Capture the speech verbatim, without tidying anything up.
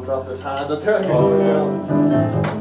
drop this hand. I tell you. Oh, yeah.